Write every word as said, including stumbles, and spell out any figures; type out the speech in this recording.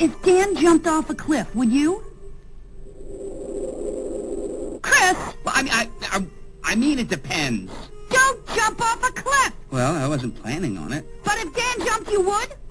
If Dan jumped off a cliff, would you? Chris! Well, I mean, I, I, I mean, it depends. Don't jump off a cliff! Well, I wasn't planning on it. But if Dan jumped, you would?